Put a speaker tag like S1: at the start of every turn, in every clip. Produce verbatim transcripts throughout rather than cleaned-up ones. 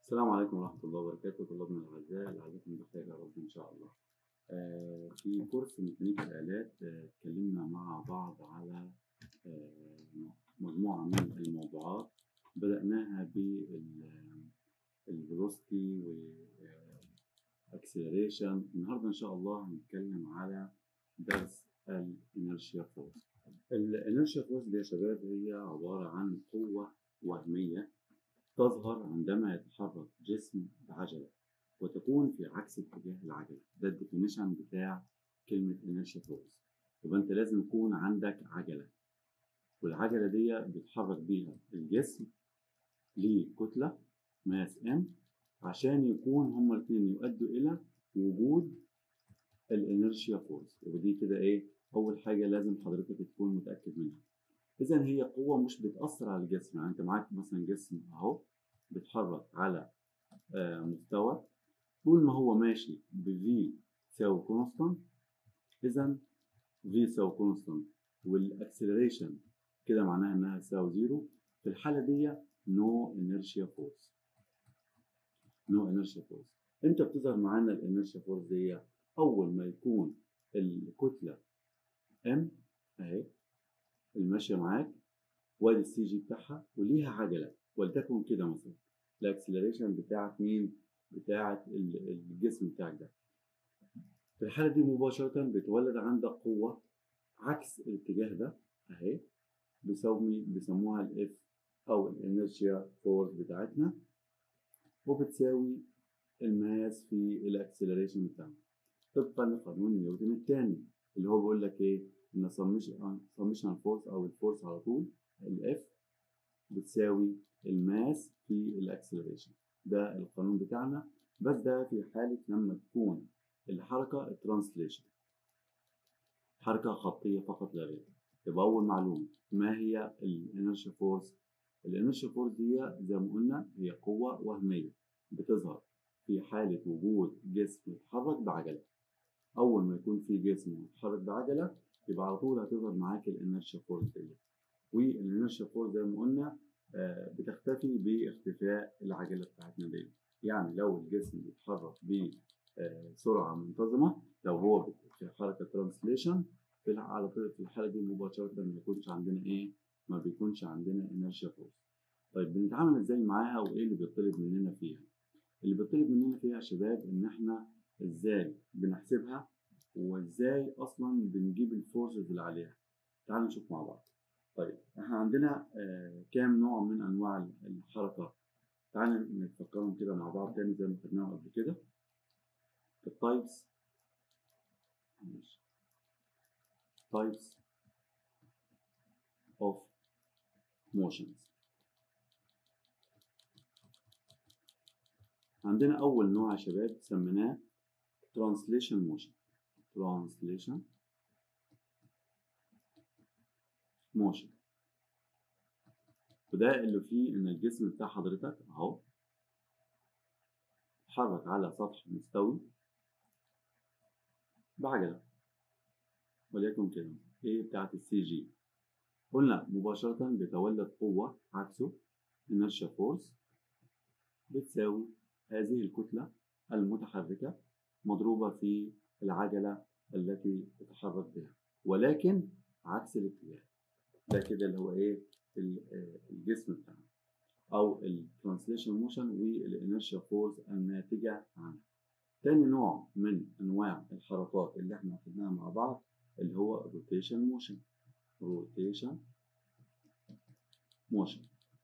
S1: السلام عليكم ورحمة الله وبركاته. طلابنا الأعزاء لعلكم بخير يا رب إن شاء الله. آه في كورس ميكانيكا الآلات آه، اتكلمنا مع بعض على آه مجموعة من الموضوعات. بدأناها بالفيلوسيتي والأكسلريشن. النهاردة إن شاء الله هنتكلم على درس الإنرشيا فورس. الإنرشيا فورس دي يا شباب هي عبارة عن قوة وهمية تظهر عندما يتحرك جسم بعجلة وتكون في عكس اتجاه العجلة. ده الديفينيشن بتاع كلمة inertia force. يبقى أنت لازم يكون عندك عجلة، والعجلة دي بيتحرك بيها الجسم ليه كتلة ماس M عشان يكون هما الاتنين يؤدوا إلى وجود الانرشيا فورس. يبقى دي كده إيه؟ أول حاجة لازم حضرتك تكون متأكد منها. إذا هي قوة مش بتأثر على الجسم، يعني أنت معاك مثلا جسم أهو بيتحرك على آه مستوى، طول ما هو ماشي ب V تساوي كونستانت، إذا V تساوي كونستانت والأكسلريشن كده معناها إنها تساوي زيرو. في الحالة دي نو انرشيا فورس. نو انرشيا فورس. إمتى بتظهر معانا الانرشيا فورس دي؟ أول ما يكون الكتلة M أهي الماشية معاك، وادي السي جي بتاعها وليها عجلة ولتكن كده مثلا. الاكسلريشن بتاعت مين؟ بتاعت الجسم بتاعك ده. في الحالة دي مباشرة بيتولد عندك قوة عكس الاتجاه ده اهي، بيسمي بيسموها الاف او الانرشيا فورس بتاعتنا، وبتساوي الماس في الاكسلريشن بتاعنا طبقا لقانون نيوتن الثاني اللي هو بيقول لك ايه؟ ان سميشن فورس او الفورس على طول الاف بتساوي الماس في الاكسلريشن. ده القانون بتاعنا، بس ده في حالة لما تكون الحركة الترانسليشن، حركة خطية فقط لا غير. يبقى أول معلومة، ما هي الانرشيا فورس؟ الانرشيا فورس دي زي ما قلنا هي قوة وهمية بتظهر في حالة وجود جسم يتحرك بعجلة. أول ما يكون في جسم يتحرك بعجلة يبقى على طول هتظهر معاك الانرشيا فورس دي. والانرشيا فورس زي ما قلنا بتختفي باختفاء العجلة بتاعتنا دي. يعني لو الجسم بيتحرك بسرعة منتظمة، لو هو في حركة ترانسليشن، في على في الحالة دي مباشرة ما بيكونش عندنا إيه؟ ما بيكونش عندنا انرشيا فورس. طيب بنتعامل إزاي معاها وإيه اللي بيطلب مننا فيها؟ اللي بيطلب مننا فيها يا شباب إن إحنا إزاي بنحسبها وإزاي أصلا بنجيب الفورسز اللي عليها. تعالوا نشوف مع بعض. طيب احنا عندنا آه كام نوع من انواع الحركه؟ تعالى نفكرهم كده مع بعض تاني زي ما خدناهم قبل كده. التايبس تايبس اوف موشنز. عندنا اول نوع يا شباب سميناه ترانسليشن موشن. ترانسليشن موشن، وده اللي فيه ان الجسم بتاع حضرتك اهو اتحرك على سطح مستوي بعجله وليكن كده ايه بتاعت السي جي. قلنا مباشرة بيتولد قوة عكسه inertia force بتساوي هذه الكتلة المتحركة مضروبة في العجلة التي تتحرك بها، ولكن عكس الاتجاه. ده كده اللي هو ايه؟ الجسم بتاعنا او الترانسليشن موشن والانرشيا فورس الناتجة عنها. تاني نوع من انواع الحركات اللي احنا خدناها مع بعض اللي هو روتيشن موشن. روتيشن موشن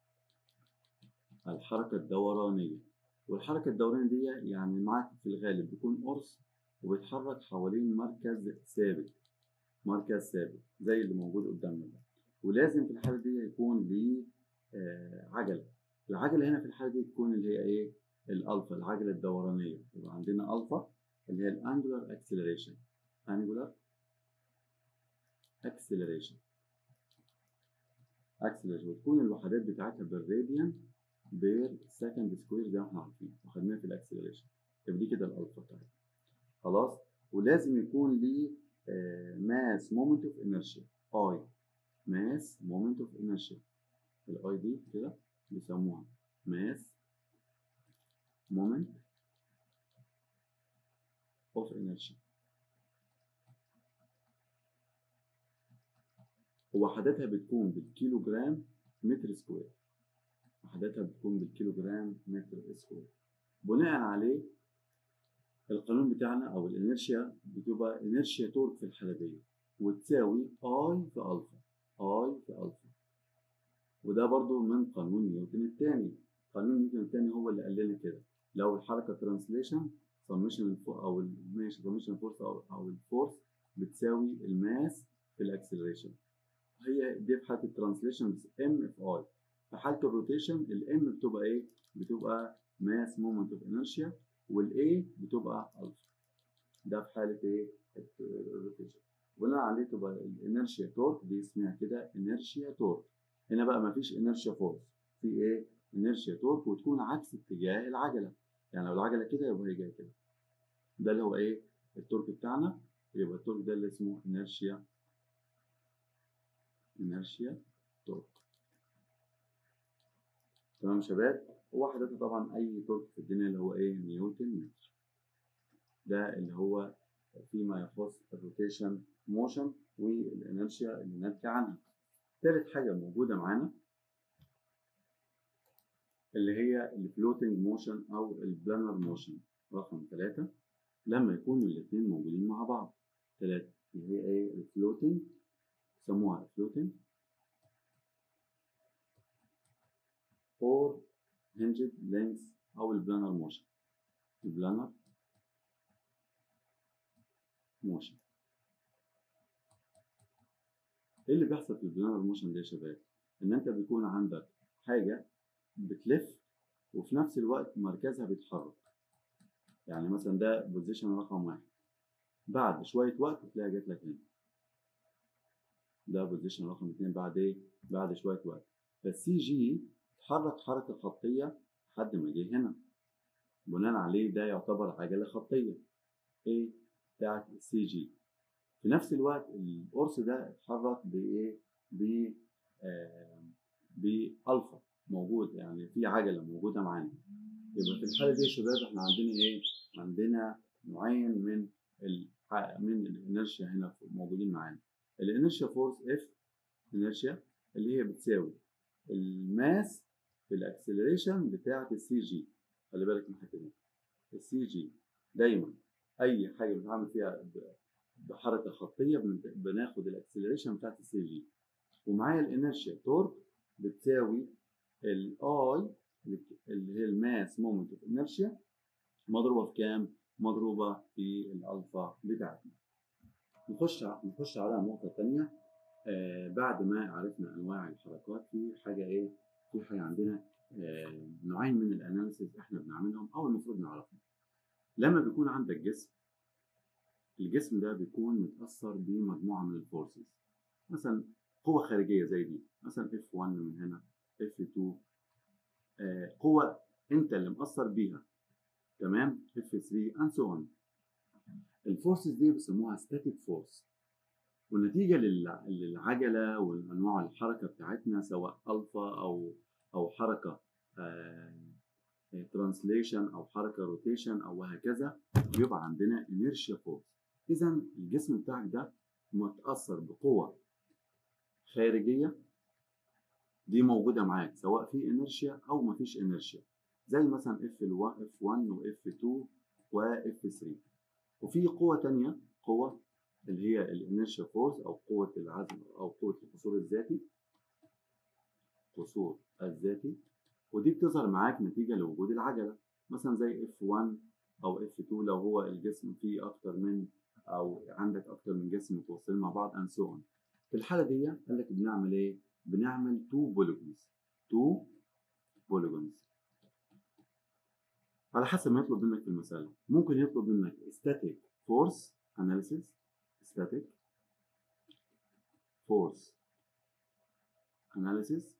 S1: الحركة الدورانية. والحركة الدورانية دي يعني معاك في الغالب بيكون قرص وبيتحرك حوالين مركز ثابت، مركز ثابت زي اللي موجود قدامنا ده. ولازم في الحالة دي يكون ليه آه عجلة. العجلة هنا في الحالة دي تكون اللي هي ايه؟ الألفا، العجلة الدورانية. يبقى عندنا ألفا اللي هي الأنجولار أكسلريشن. أنجولار أكسلريشن أكسلريشن وتكون الوحدات بتاعتها بالراديان بير سكند سكوير زي ما احنا عارفين وخدناها في الاكسلريشن. يبقى دي كده الالفا بتاعتها خلاص. ولازم يكون ليه ماس مومنت اوف انرشيا اي. ماس مومنت اوف انرشيا الاي دي كده بيسموها ماس moment of inertia. ووحداتها بتكون بالكيلو جرام متر سكوير. وحداتها بتكون بالكيلو جرام متر سكوير. بناء عليه القانون بتاعنا او الانرشيا بتبقى انرشيا تورك في الحالة دي وتساوي اي في الفا. اي في الفا. وده برضو من قانون نيوتن الثاني. قانون نيوتن الثاني هو اللي قال لنا كده لو الحركة ترانسليشن سميشن او ماشي سميشن فورس او او الفورس بتساوي الماس في الاكسلريشن. هي دي في حالة الترانسليشن ام في اي. في حالة الروتيشن الام بتبقى ايه؟ بتبقى ماس مومنت اوف انرشيا والاي بتبقى الفا. ده في حالة ايه؟ الروتيشن. بناء عليه تبقى الانرشيا تورك دي اسمها كده انرشيا تورك. هنا بقى مفيش انرشيا فورس، في ايه؟ انرشيا تورك وتكون عكس اتجاه العجلة. يعني لو العجلة كده يبقى هي جاية كده. ده اللي هو ايه؟ التورك بتاعنا. يبقى التورك ده اللي اسمه انرشيا انرشيا تورك. تمام يا شباب؟ وحدتها طبعا اي تورك في الدنيا اللي هو ايه؟ نيوتن متر. ده اللي هو فيما يخص الروتيشن موشن والانرشيا اللي ناتجه عنها. ثالث حاجه موجوده معانا اللي هي الفلوتنج موشن او البلانر موشن رقم ثلاثة. لما يكونوا الاثنين موجودين مع بعض. ثلاثة اللي هي ايه؟ الفلوتنج سموها فلوتنج اور هنجد لينكس او البلانر موشن. البلانر موشن. ايه اللي بيحصل في البلانر موشن ده يا شباب؟ ان انت بيكون عندك حاجه بتلف وفي نفس الوقت مركزها بيتحرك. يعني مثلا ده بوزيشن رقم واحد، بعد شويه وقت تلاقيها جت لك هنا. ده بوزيشن رقم اتنين بعد ايه؟ بعد شويه وقت. فالسي جي اتحرك حركه خطيه لحد ما جه هنا. بناء عليه ده يعتبر عجله خطيه. ايه؟ بتاعت السي جي. في نفس الوقت القرص ده اتحرك بايه؟ ب آه بالفا موجود، يعني في عجله موجوده معانا. يبقى في الحاله دي يا شباب احنا عندنا ايه؟ عندنا نوعين من ال من الانرشيا هنا موجودين معانا. الانرشيا فورس اف انرشيا اللي هي بتساوي الماس في الاكسلريشن بتاعه السي جي. خلي بالك من الحته دي. السي جي دايما اي حاجه بنتعامل فيها بحركه خطيه بناخد الاكسلريشن بتاعت السي جي. ومعايا الانرشيا تورك بتساوي الاي اللي هي الماس مومنت اوف انرشيا مضروبه في كام؟ مضروبه في الالفا بتاعتنا. نخش نخش على نقطه ثانيه. آه بعد ما عرفنا انواع الحركات في حاجه ايه؟ في حاجه عندنا آه نوعين من الاناليسيس احنا بنعملهم او المفروض نعرفهم. لما بيكون عندك جسم، الجسم ده بيكون متأثر بمجموعة من الفورسز. مثلا قوة خارجية زي دي، مثلا اف واحد من هنا، اف اتنين، آه قوة انت اللي مأثر بيها، تمام؟ اف تلاتة and so on. الفورسز دي بيسموها ستاتيك فورس. والنتيجة للعجلة والأنواع الحركة بتاعتنا سواء ألفا أو أو حركة ترانسليشن أو حركة روتيشن أو وهكذا بيبقى عندنا انيرشيا فورس. إذا الجسم بتاعك ده متأثر بقوة خارجية دي موجودة معاك سواء في انرشيا أو مفيش انرشيا، زي مثلا اف واحد واف اتنين واف تلاتة. وفي قوة تانية، قوة اللي هي الانرشيا فورس أو قوة العزم أو قوة القصور الذاتي، قصور الذاتي. ودي بتظهر معاك نتيجة لوجود العجلة، مثلا زي اف واحد أو اف اتنين لو هو الجسم فيه أكتر من او عندك اكتر من جسم متوصلين مع بعض and so on. في الحاله دي قال لك بنعمل ايه؟ بنعمل تو بوليجونز. تو بوليجونز على حسب ما يطلب منك في المساله. ممكن يطلب منك static force analysis، static force analysis.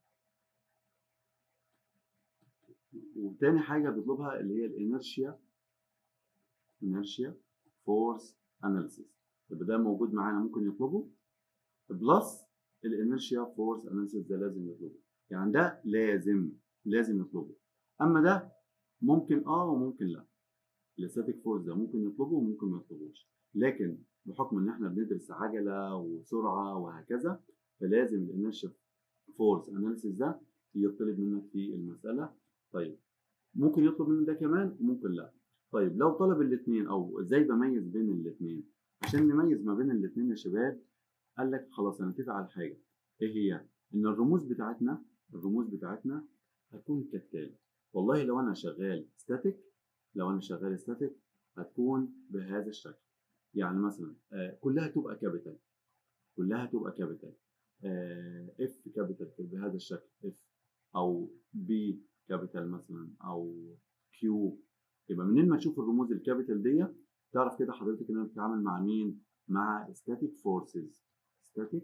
S1: وتاني حاجه بيطلبها اللي هي الانرشيا inertia force analysis. يبقى ده موجود معانا ممكن يطلبه بلس الانرشيا فورس اناليسيس. ده لازم يطلبه، يعني ده لازم لازم يطلبه. اما ده ممكن اه وممكن لا. الاستاتيك فورس ده ممكن يطلبه وممكن ما يطلبوش، لكن بحكم ان احنا بندرس عجله وسرعه وهكذا فلازم الانرشيا فورس اناليسيس ده يطلب منك في المساله. طيب ممكن يطلب منك ده كمان وممكن لا. طيب لو طلب الاثنين، او ازاي بميز بين الاثنين؟ عشان نميز ما بين الاثنين يا شباب قال لك خلاص هنتفق على حاجه، ايه هي؟ ان الرموز بتاعتنا الرموز بتاعتنا هتكون كالتالي. والله لو انا شغال ستاتيك لو انا شغال ستاتيك هتكون بهذا الشكل. يعني مثلا آه كلها تبقى كابيتال كلها تبقى كابيتال اف كابيتال بهذا الشكل اف، او بي كابيتال مثلا، او كيو. يبقى منين ما تشوف الرموز الكابيتال دي تعرف كده حضرتك ان انا بتتعامل مع مين؟ مع static forces static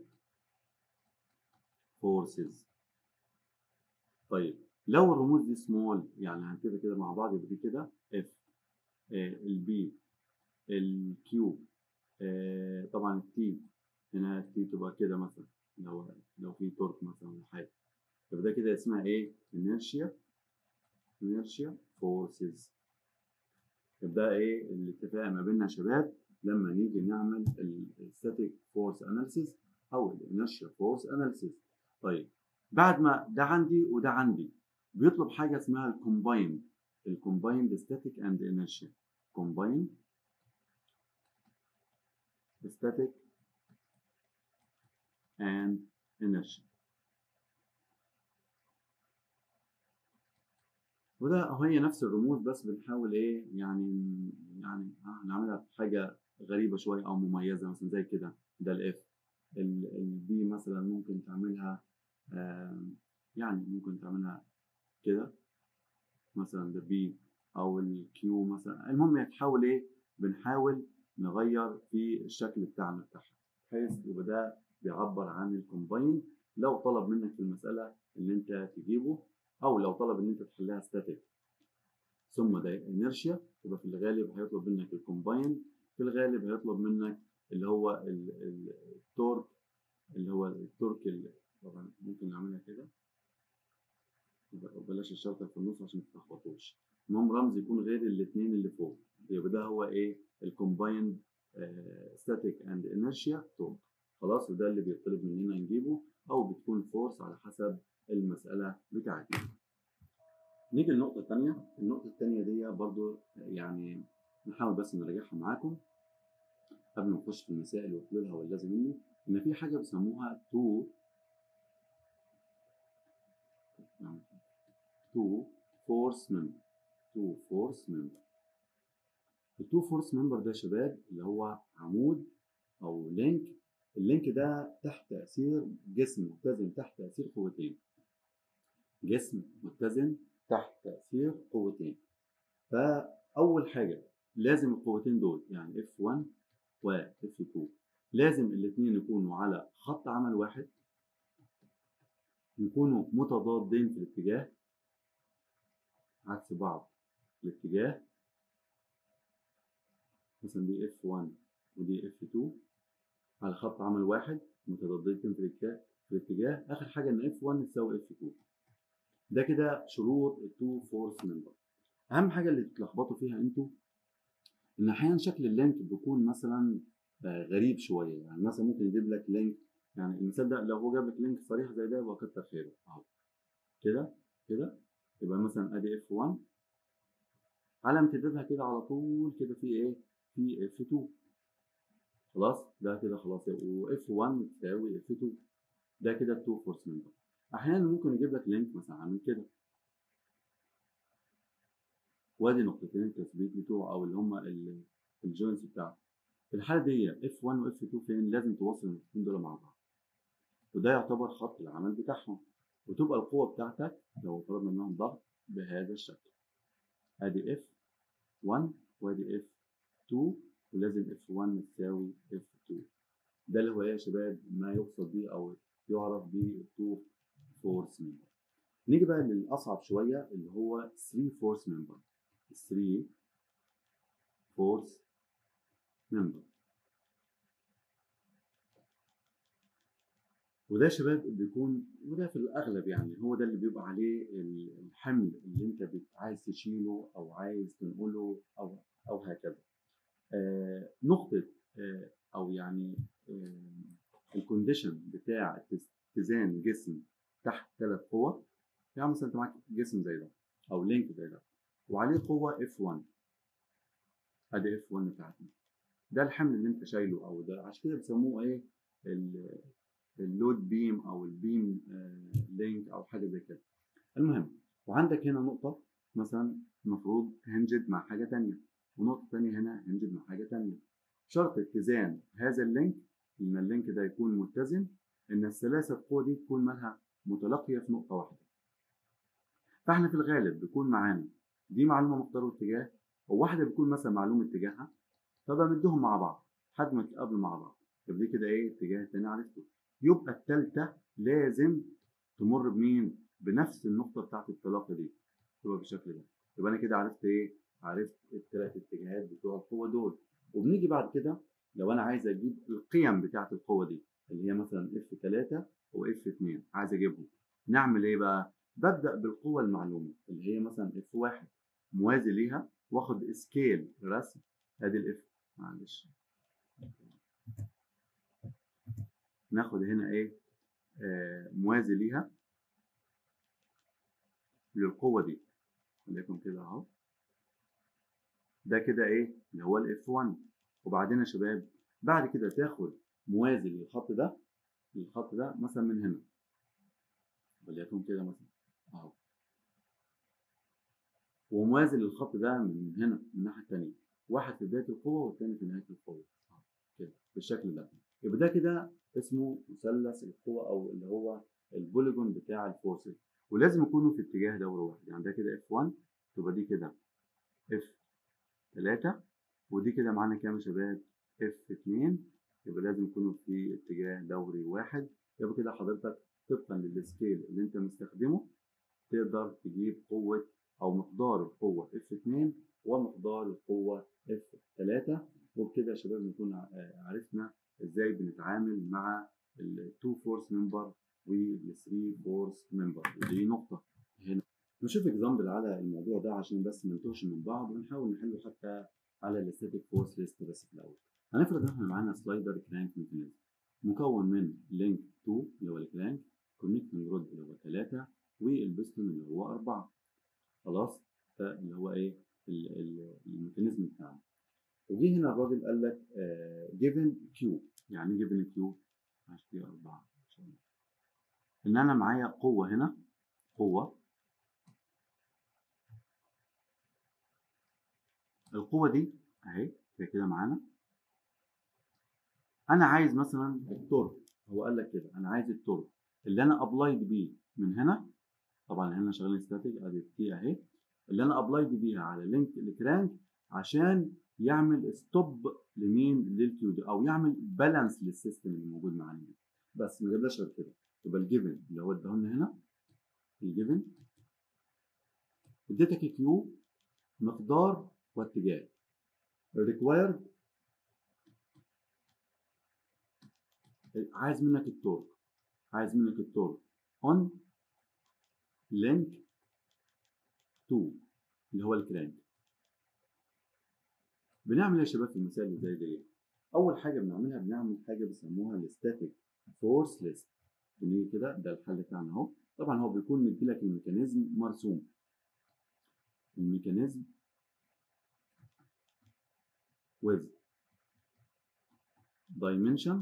S1: forces. طيب لو الرموز دي سمول، يعني هنكتبها كده مع بعض، يبقى دي كده اف، البي، الكيو، طبعا التي، هنا التي تبقى كده مثلا لو لو في تورك مثلا ولا حاجه، يبقى ده كده اسمها ايه؟ inertia inertia forces. يبقى ايه الاتفاق ما بيننا يا شباب لما نيجي نعمل الستاتيك فورس اناليسيس او الانرشيا فورس اناليسيس. طيب بعد ما ده عندي وده عندي بيطلب حاجه اسمها الكومبايند الكومبايند ستاتيك اند انرشيا كومبايند ستاتيك اند انرشيا. وده هي نفس الرموز بس بنحاول ايه يعني يعني نعملها بحاجه غريبه شويه او مميزه مثلا زي كده. ده الاف، البي مثلا ممكن تعملها يعني ممكن تعملها كده مثلا ده بي، او الكيو مثلا. المهم تحاول ايه بنحاول نغير في الشكل بتاعنا بتاعها بحيث يبقى ده بيعبر عن الكومباين. لو طلب منك في المساله ان انت تجيبه، او لو طلب ان انت تحلها ستاتيك ثم ده انيرشيا، يبقى في الغالب هيطلب منك الكومباين. في الغالب هيطلب منك اللي هو التورك اللي هو التورك اللي طبعا ممكن نعملها كده، بلاش الشرطه في النص عشان ما تتلخبطوش. المهم رمز يكون غير الاثنين اللي فوق، يبقى ده هو ايه؟ الكومبايند ستاتيك اند انيرشيا تورك. خلاص، وده اللي بيطلب مننا نجيبه، او بتكون فورس على حسب المساله بتاعتنا. نيجي للنقطه الثانيه. النقطه الثانيه دي برضو يعني نحاول بس نراجعها معاكم قبل ما نخش في المسائل وحلولها واللازم منه. ان في حاجه بيسموها تو تو فورس ممبر تو فورس ممبر. التو فورس ممبر ده يا شباب اللي هو عمود او لينك. اللينك ده تحت تاثير جسم متزن تحت تاثير قوتين جسم متزن تحت تاثير قوتين. فاول حاجه لازم القوتين دول يعني اف واحد و اف اتنين لازم الاثنين يكونوا على خط عمل واحد، يكونوا متضادين في الاتجاه عكس بعض في الاتجاه. مثلا دي اف واحد ودي اف اتنين على خط عمل واحد متضادين في الاتجاه في الاتجاه اخر حاجه ان اف واحد تساوي اف اتنين. ده كده شروط التو فورس ممبر. اهم حاجه اللي بتتلخبطوا فيها انتوا ان احيانا شكل اللينك بيكون مثلا غريب شويه. يعني مثلا ممكن يجيب لك لينك، يعني المثال ده لو هو جاب لك لينك صريح زي ده يبقى كتر خيره اهو كده كده. يبقى مثلا ادي اف واحد على امتدادها كده على طول كده في ايه؟ في اف اتنين. خلاص ده كده خلاص، و اف واحد تساوي اف اتنين. ده كده التو فورس ممبر. احيانا ممكن يجيب لك لينك مثلا عامل كده، وادي نقطتين التثبيت بتوعه او اللي هم الجوينتس بتاعته. في الحاله دي اف واحد و اف اتنين فين؟ لازم توصل النقطتين دول مع بعض، وده يعتبر خط العمل بتاعهم. وتبقى القوه بتاعتك لو فرضنا انهم ضغط بهذا الشكل. ادي اف واحد وادي اف اتنين، ولازم اف واحد تساوي اف اتنين. ده اللي هو ايه يا شباب؟ ما يقصد بيه او يعرف بيه التو فورس ممبر. نيجي بقى للاصعب شويه اللي هو ثري فورس ممبر. ثري فورس ممبر وده يا شباب بيكون، وده في الاغلب يعني هو ده اللي بيبقى عليه الحمل اللي انت بت- عايز تشيله او عايز تنقله او او هكذا. آه نقطه، آه او يعني آه الكونديشن بتاع اتزان جسم تحت ثلاث قوى. يعني مثلا انت معاك جسم زي ده او لينك زي ده وعليه قوه اف واحد، ادي اف واحد بتاعتنا، ده الحمل اللي انت شايله، او ده عشان كده بيسموه ايه، اللود بيم او البيم لينك او حاجه زي كده. المهم، وعندك هنا نقطه مثلا المفروض هنجد مع حاجه ثانيه، ونقطه ثانيه هنا هنجد مع حاجه ثانيه. شرط اتزان هذا اللينك، ان اللينك ده يكون متزن، ان الثلاثه قوى دي تكون مالها متلاقيه في نقطه واحده. فاحنا في الغالب بيكون معانا دي معلومه مقدار واتجاه، وواحده بتكون مثلا معلومه اتجاهها، فبمدهم مع بعض لحد ما يتقابلوا مع بعض. يبقى دي كده ايه، اتجاه التاني عرفته. يبقى التالتة لازم تمر بمين؟ بنفس النقطة بتاعت التلاقي دي، تبقى بالشكل ده. يبقى انا كده عرفت ايه؟ عرفت الثلاث اتجاهات بتوع القوة دول. وبنيجي بعد كده لو انا عايز اجيب القيم بتاعت القوة دي اللي هي مثلا اف ثلاثة و اف اثنين، عايز اجيبهم، نعمل ايه بقى؟ ببدأ بالقوة المعلومة اللي هي مثلا اف واحد، موازي ليها، واخد سكيل رسم، ادي الاف، معلش ناخد هنا ايه، آه موازي ليها للقوه دي، وليكن كده اهو، ده كده ايه اللي هو الاف واحد. وبعدين يا شباب بعد كده تاخد موازي للخط ده، للخط ده مثلا من هنا، وليكن كده مثلا اهو، وموازي للخط ده من هنا من الناحيه الثانيه، واحد في بدايه القوه والثاني في نهايه القوه كده بالشكل ده. يبقى ده كده اسمه مثلث القوى، او اللي هو البوليجون بتاع الفورسز، ولازم يكونوا في اتجاه دوري واحد. يعني ده كده اف واحد، تبقى دي كده اف ثلاثة، ودي كده معانا كام يا شباب؟ اف اثنين، يبقى لازم يكونوا في اتجاه دوري واحد. يبقى كده حضرتك طبقا للسكيل اللي انت مستخدمه تقدر تجيب قوة أو مقدار القوة اف اثنين ومقدار القوة اف ثلاثة. وبكده يا شباب نكون عرفنا ازاي بنتعامل مع ال two force member وال three force member. ودي نقطة هنا نشوف اكزامبل على الموضوع ده عشان بس ما نتوهش من بعض، ونحاول نحله حتى على الستاتيك فورس ليست. بس في الأول هنفرض ان احنا معانا سلايدر كرانك ميكانيزم مكون من لينك اتنين اللي هو الكرانك، كونكتنج رود اللي هو ثلاثة، والبستون اللي هو أربعة. خلاص، ده اللي هو إيه الميكانيزم بتاعنا. وجي هنا الراجل قال لك جيفن كيو. يعني إيه جيفن كيو؟ عشان دي أربعة، إن أنا معايا قوة هنا، قوة، القوة دي أهي كده كده معانا. أنا عايز مثلا التورك، هو قال لك كده أنا عايز التورك اللي أنا أبلايد بيه من هنا، طبعا هنا شغالين ستاتيك ادي تي اهي، اللي انا ابلايد بيها على لينك الكرانك عشان يعمل ستوب لمين؟ للكيو دي، او يعمل بالانس للسيستم اللي موجود معانا. بس ما جابلاش غير كده. يبقى الجيفن اللي هو اداهولنا هنا، الجيفن اديتك كيو مقدار واتجاه، الريكوايرد عايز منك التورك، عايز منك التورك اون لينك اتنين اللي هو الكرانك. بنعمل ايه يا شباب في المسائل اللي زي دي؟ اول حاجه بنعملها بنعمل حاجه بيسموها الستاتيك فورس ليست. بنيجي كده، ده الحل بتاعنا اهو. طبعا هو بيكون مديلك الميكانيزم مرسوم، الميكانيزم with dimension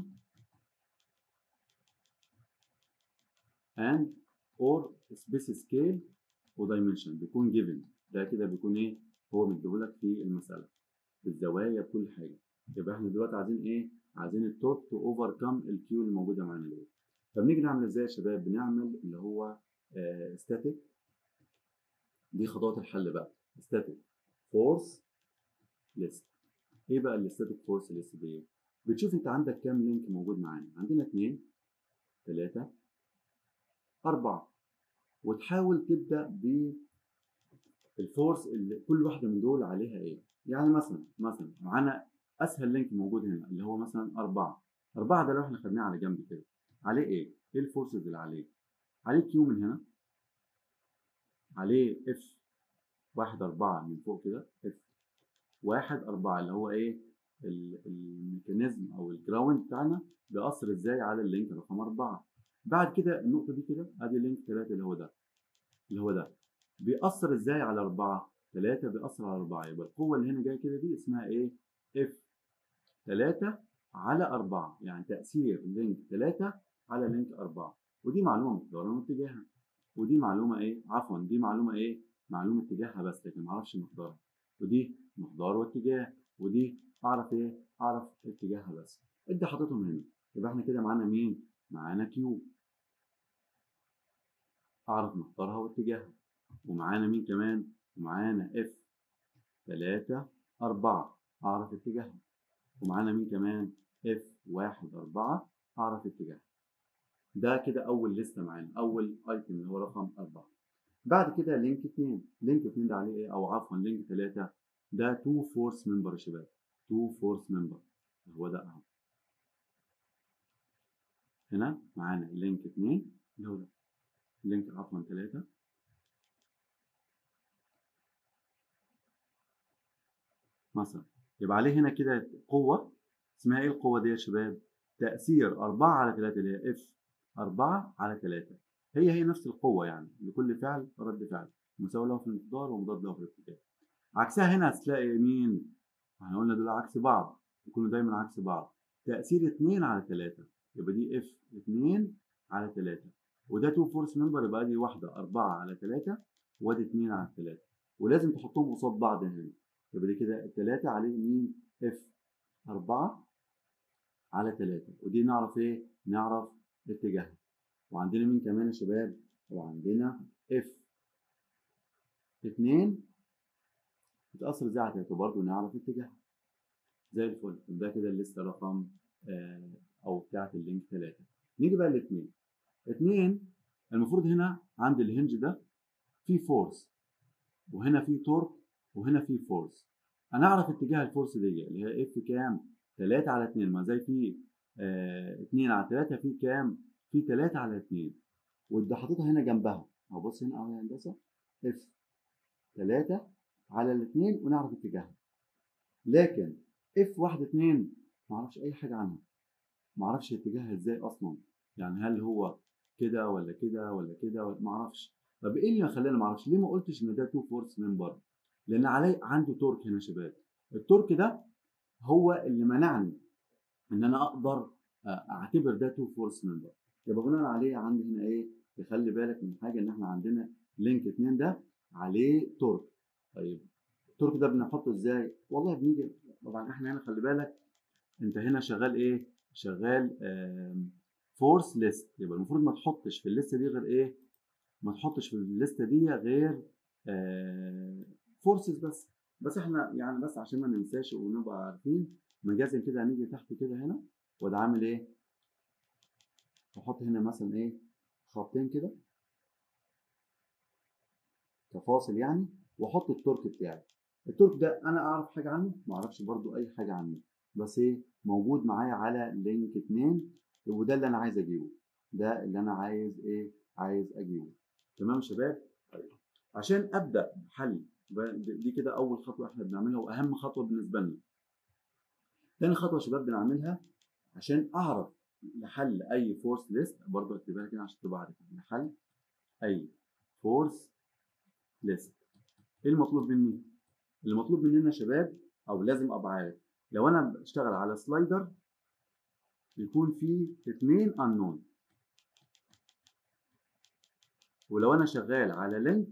S1: and or space scale ودايمنشن بيكون given. ده كده بيكون ايه؟ هو مديهولك في المساله بالزوايا بكل حاجه. يبقى احنا دلوقتي عايزين ايه؟ عايزين التورك تو اوفركم الكيو اللي موجوده معانا دول. فبنيجي نعمل ازاي يا شباب؟ بنعمل اللي هو ستاتيك، دي خطوات الحل بقى، ستاتيك فورس ليست. ايه بقى الستاتيك فورس ليست دي؟ بتشوف انت عندك كام لينك موجود معانا، عندنا اثنين، ثلاثة، أربعة، وتحاول تبدأ بالفورس اللي كل واحدة من دول عليها ايه. يعني مثلا مثلا معانا أسهل لينك موجود هنا اللي هو مثلا أربعة. أربعة ده لو احنا خدناه على جنب كده عليه ايه؟ ايه الفورسز اللي عليه؟ عليه كيو من هنا، عليه اف واحد أربعة من فوق كده، اف واحد أربعة اللي هو ايه؟ الميكانيزم او الجراوند بتاعنا بيأثر ازاي على اللينك رقم أربعة. بعد كده النقطة دي كده ادي لينك ثلاثة اللي هو ده اللي هو ده بيأثر ازاي على أربعة؟ ثلاثة بيأثر على أربعة، يبقى القوة اللي هنا جاية كده دي اسمها ايه؟ اف ثلاثة على أربعة، يعني تأثير لينك ثلاثة على لينك أربعة. ودي معلومة مقدارها واتجاهها، ودي معلومة ايه؟ عفوا دي معلومة ايه؟ معلومة اتجاهها بس، لكن معرفش مقدارها. ودي مقدار واتجاه، ودي أعرف ايه؟ أعرف اتجاهها بس. ادي حاططهم هنا، يبقى احنا كده معانا مين؟ معانا كيو، أعرف مقدارها واتجاهها. ومعانا مين كمان؟ ومعانا اف ثلاثة أربعة أعرف اتجاهها. ومعانا مين كمان؟ اف واحد أربعة أعرف اتجاهها. ده كده أول لستة معانا، أول أيتم اللي هو رقم أربعة. بعد كده لينك اتنين، لينك اتنين ده عليه إيه؟ أو عفوا لينك ثلاثة ده تو فورس ممبر يا شباب، تو فورس ممبر هو ده أهو. هنا معانا لينك اتنين اللي هو ده، لينك عفوا ثلاثة مثلا، يبقى عليه هنا كده قوة اسمها ايه القوة دي يا شباب؟ تأثير أربعة على ثلاثة اللي هي اف أربعة على ثلاثة، هي هي نفس القوة يعني، لكل فعل رد فعل مساوي له في المقدار ومضاد له في الاتجاه. عكسها هنا هتلاقي مين؟ احنا قلنا دول عكس بعض، يكونوا دايما عكس بعض. تأثير اتنين على ثلاثة يبقى دي اف اتنين على ثلاثة، وده تو فورس ممبر يبقى دي واحدة أربعة على ثلاثة وادي اتنين على ثلاثة، ولازم تحطهم قصاد بعض هنا. يبقى دي كده الثلاثة عليه مين؟ اف أربعة على ثلاثة، ودي نعرف ايه؟ نعرف اتجاهها. وعندنا مين كمان يا شباب؟ وعندنا اف اتنين بتأثر ازاي على ثلاثة برضه نعرف اتجاهها. زي الفل. ده كده الليسته رقم آه او بتاعت اللينك ثلاثة. نيجي بقى لاثنين. اتنين المفروض هنا عند الهنج ده في فورس، وهنا في تورك، وهنا في فورس. انا اعرف اتجاه الفورس دي اللي هي اف كام؟ ثلاثة على اتنين، ما زي في آه اتنين على ثلاثة في كام؟ في ثلاثة على اتنين، وده حاططها هنا جنبها اهو. بص هنا اهو يا هندسه، اف ثلاثة على الاثنين ونعرف اتجاهها. لكن اف واحد اتنين ما اعرفش اي حاجه عنها، ما اعرفش اتجاهها ازاي اصلا، يعني هل هو كده ولا كده ولا كده ما اعرفش. طب ايه اللي خلاني ما اعرفش؟ ليه ما قلتش ان ده تو فورس ممبر؟ لان علي عنده تورك هنا يا شباب. التورك ده هو اللي منعني ان انا اقدر اعتبر ده تو فورس ممبر. يبقى بناء عليه عندي هنا ايه؟ تخلي بالك من حاجه، ان احنا عندنا لينك اتنين ده عليه تورك. طيب التورك ده بنحطه ازاي؟ والله بنيجي طبعا احنا هنا خلي بالك انت هنا شغال ايه؟ شغال فورس ليست، يبقى المفروض ما تحطش في الليسته دي غير ايه؟ ما تحطش في الليسته دي غير فورسز بس. بس احنا يعني بس عشان ما ننساش ونبقى عارفين مجازا كده هنيجي تحت كده هنا وده عامل ايه؟ احط هنا مثلا ايه؟ خطين كده كفاصل يعني، واحط التورك بتاعي. التورك ده انا اعرف حاجه عنه؟ ما اعرفش برضو اي حاجه عنه، بس ايه؟ موجود معايا على لينك اتنين، وده اللي انا عايز اجيبه، ده اللي انا عايز ايه؟ عايز اجيبه. تمام يا شباب؟ طيب عشان ابدا بحل دي كده اول خطوه احنا بنعملها واهم خطوه بالنسبه لنا. تاني خطوه يا شباب بنعملها عشان اعرف لحل اي فورس ليست، برضو اكتبها كده عشان تبقى عارف لحل اي فورس ليست. ايه المطلوب مني؟ المطلوب مننا يا شباب او لازم ابقى عارف لو انا بشتغل على سلايدر يكون فيه اتنين انون، ولو انا شغال على لينك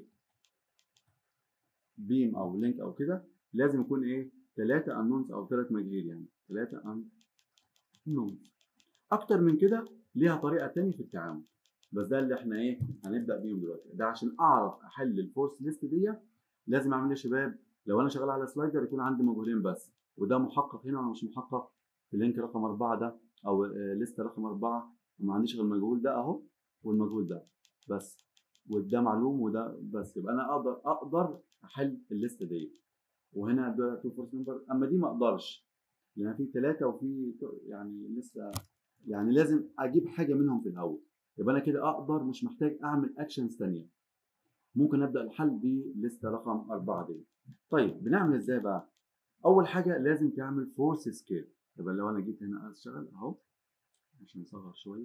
S1: بيم او لينك او كده لازم يكون ايه؟ ثلاثة انونز او ثلاث مجاهيل، يعني ثلاثة انونز. اكتر من كده ليها طريقة تانية في التعامل، بس ده اللي احنا ايه؟ هنبدأ بيهم دلوقتي. ده عشان اعرف احل الفورس ليست دي لازم اعمل ايه يا شباب؟ لو انا شغال على سلايدر يكون عندي مجهولين بس، وده محقق هنا ولا مش محقق؟ في اللينك رقم أربعة ده أو لستة رقم أربعة ما عنديش غير المجهول ده أهو والمجهول ده بس، وده معلوم وده بس، يبقى أنا أقدر أقدر أحل الليستة دي. وهنا ده تو فورس نمبر، أما دي ما أقدرش لأن في ثلاثة وفي يعني لسه، يعني لازم أجيب حاجة منهم في الأول. يبقى انا كده اقدر مش محتاج اعمل اكشنز ثانيه. ممكن ابدا الحل بلسته رقم أربعة دي. طيب بنعمل ازاي بقى؟ اول حاجه لازم تعمل فورس سكيل. يبقى لو انا جيت هنا اشتغل اهو عشان نصغر شويه.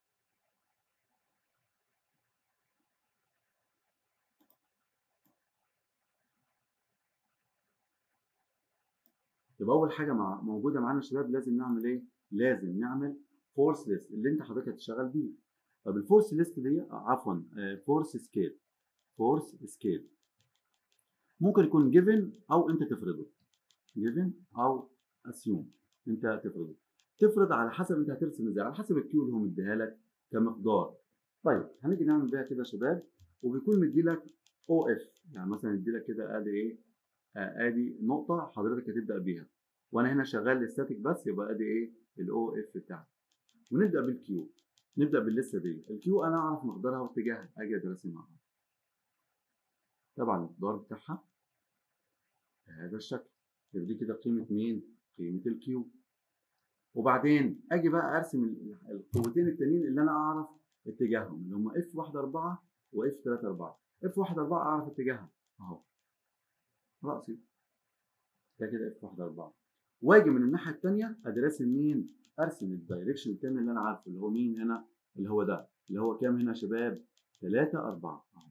S1: يبقى اول حاجه مع موجوده معانا يا شباب لازم نعمل ايه؟ لازم نعمل فورس ليست اللي انت حضرتك هتشتغل بيه. طب الفورس ليست دي عفوا فورس سكيل. فورس سكيل ممكن يكون جيفن او انت تفرضه. جيفن او اسيوم انت تفرضه. تفرض على حسب انت هترسم ازاي، على حسب الكيو اللي هو مديها لك كمقدار. طيب هنيجي نعمل بيها كده يا شباب، وبيكون مدي لك او اف، يعني مثلا يدي لك كده ادي ايه؟ آه ادي نقطه حضرتك هتبدا بيها، وانا هنا شغال ستاتيك بس، يبقى ادي ايه؟ الاو اف بتاعتي. ونبدا بالكيو، نبدا باللسته دي. الكيو انا اعرف مقدارها واتجاهها، اجي ارسمها. طبعا المقدار بتاعها بهذا الشكل. يبقى دي كده قيمه مين؟ قيمه الكيو. وبعدين اجي بقى ارسم القوتين التانيين اللي انا اعرف اتجاههم، اللي هم اف واحد أربعة واف ثلاثة أربعة. اف واحد أربعة اعرف اتجاهها اهو راسي، ده كده اف واحد أربعة. واجي من الناحيه الثانيه ادي راسم مين؟ ارسم الدايركشن الثاني اللي انا عارفه، اللي هو مين هنا؟ اللي هو ده، اللي هو كام هنا يا شباب؟ ثلاثة أربعة اهو.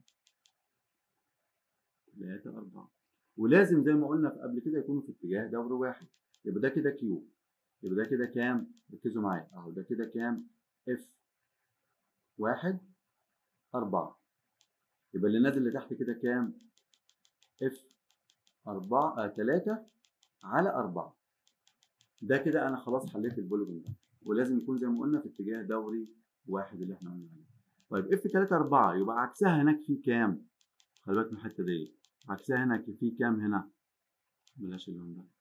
S1: ثلاثة أربعة. ولازم زي ما قلنا قبل كده يكونوا في اتجاه دوري واحد. يبقى ده كده كيو. يبقى ده كده كام؟ ركزوا معايا اهو، ده كده كام؟ اف واحد أربعة. يبقى اللي نازل لتحت كده كام؟ اف أربعة ثلاثة على أربعة. ده كده أنا خلاص حليت البوليجون ده، ولازم يكون زي ما قلنا في اتجاه دوري واحد اللي احنا قلنا عليه. طيب اف ثلاثة أربعة يبقى عكسها هناك في كام؟ خلي بالك من الحتة دي، عكسها هنا في كام هنا؟ بلاش اللون ده.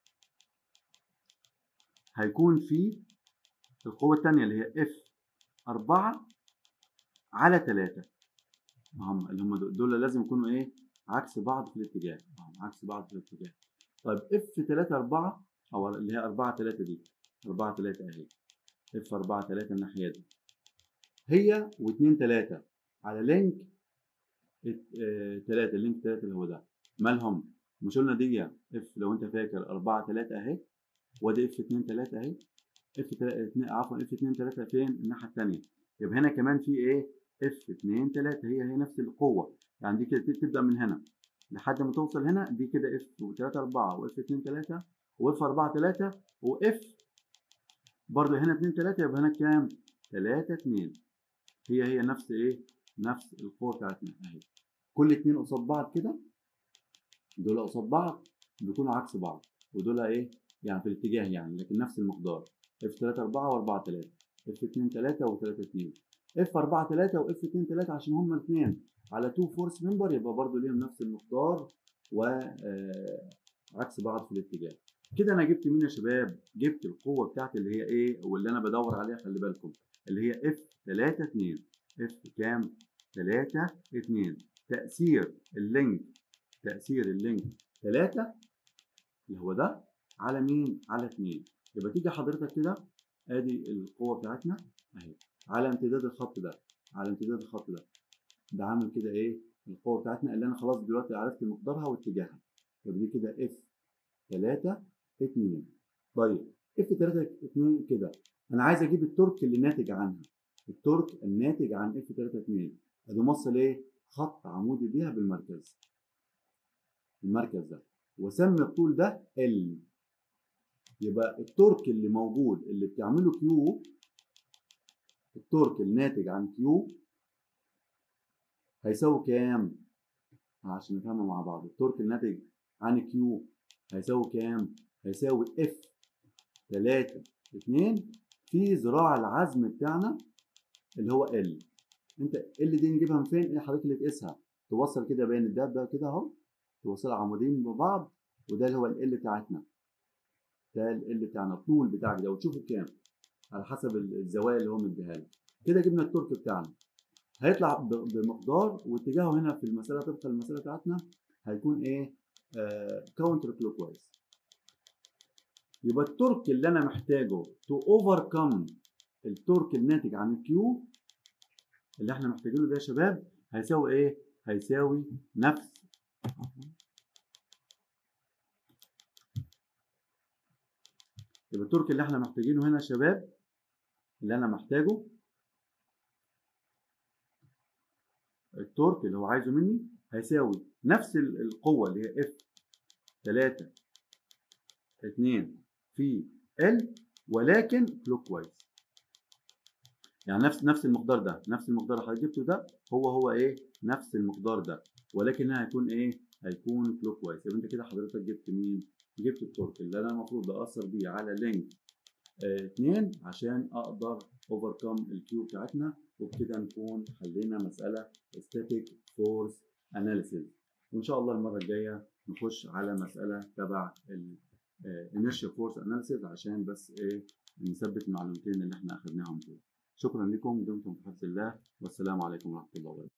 S1: هيكون في القوة الثانية اللي هي اف أربعة على ثلاثة. هم اللي هم دول لازم يكونوا ايه؟ عكس بعض في الاتجاه، عكس بعض في الاتجاه. طيب اف ثلاثة أربعة او اللي هي أربعة ثلاثة دي، أربعة ثلاثة اهي، اف أربعة ثلاثة الناحية دي، هي و2 ثلاثة على لينك ثلاثة، اللينك ثلاثة اللي هو ده، مالهم؟ مش قلنا دي اف لو انت فاكر أربعة ثلاثة اهي، وادي اف اتنين ثلاثة اهي، اف عفوا اف اتنين ثلاثة فين؟ الناحية الثانية. يبقى هنا كمان في ايه؟ اف اتنين ثلاثة، هي هي نفس القوة، يعني دي كده تبدأ من هنا لحد ما توصل هنا، دي كده اف ثلاثة أربعة واف اتنين ثلاثة واف أربعة ثلاثة واف برضه هنا اتنين ثلاثة، يبقى هنا كام؟ ثلاثة اتنين. هي هي نفس ايه؟ نفس القوة بتاعتنا اهي. كل اتنين قصاد بعض كده، دول قصاد بعض بيكونوا عكس بعض، ودول ايه؟ يعني في الاتجاه يعني، لكن نفس المقدار. اف ثلاثة أربعة و4 ثلاثة، اف اتنين ثلاثة و3 اتنين، اف أربعة ثلاثة واف اتنين ثلاثة عشان هما الاثنين على تو فورس ممبر، يبقى برضه ليهم نفس المقدار وعكس بعض في الاتجاه. كده انا جبت مين يا شباب؟ جبت القوه بتاعتي اللي هي ايه؟ واللي انا بدور عليها، خلي بالكم، اللي هي اف ثلاثة اتنين. اف كام؟ ثلاثة اتنين. تاثير اللينك، تاثير اللينك ثلاثة اللي هو ده على مين؟ على اتنين. يبقى تيجي حضرتك كده ادي القوه بتاعتنا اهي على امتداد الخط ده، على امتداد الخط ده، ده عامل كده ايه؟ القوه بتاعتنا اللي انا خلاص دلوقتي عرفت مقدارها واتجاهها. يبقى دي كده اف ثلاثة اتنين. طيب اف ثلاثة اتنين كده انا عايز اجيب التورك اللي ناتج عنها، التورك الناتج عن اف ثلاثة اتنين. ادي موصل ايه؟ خط عمودي بيها بالمركز، المركز ده، وسمي الطول ده ال. يبقى التورك اللي موجود اللي بتعمله كيو، التورك الناتج عن كيو هيساوي كام؟ عشان نفهمها مع بعض، التورك الناتج عن كيو هيساوي كام؟ هيساوي اف ثلاثة اتنين في ذراع العزم بتاعنا اللي هو ال. انت ال دي نجيبها من فين؟ ايه حضرتك اللي تقيسها؟ توصل كده بين الداب ده كده اهو، توصل عمودين ببعض، وده اللي هو ال بتاعتنا، ده ال بتاعنا، الطول بتاعك ده، وتشوفوا كام على حسب الزوايا اللي هو مديها لك. كده جبنا التورك بتاعنا، هيطلع بمقدار، واتجاهه هنا في المساله طبقا للمساله بتاعتنا هيكون ايه؟ آه كاونتر كلوك وايز. يبقى التورك اللي انا محتاجه تو اوفركم التورك الناتج عن الكيو اللي احنا محتاجينه ده يا شباب هيساوي ايه؟ هيساوي نفس يبقى التورك اللي احنا محتاجينه هنا يا شباب، اللي انا محتاجه التورك اللي هو عايزه مني هيساوي نفس القوة اللي هي اف تلاتة اتنين في ال ولكن كلوك وايز. يعني نفس نفس المقدار ده، نفس المقدار اللي حضرتك جبته ده هو هو ايه؟ نفس المقدار ده، ولكن هيكون ايه؟ هيكون كلوك وايز. يبقى انت كده حضرتك جبت مين؟ جبت التورك اللي انا المفروض اثر بيه على لينك اه اتنين عشان اقدر اوفركم الكيو بتاعتنا، وبكده نكون حلينا مساله static force analysis. وان شاء الله المره الجايه نخش على مساله تبع ال inertial force analysis عشان بس ايه؟ نثبت المعلومتين اللي احنا اخدناهم دول. شكرا لكم، دمتم في حفظ الله، والسلام عليكم ورحمه الله وبركاته.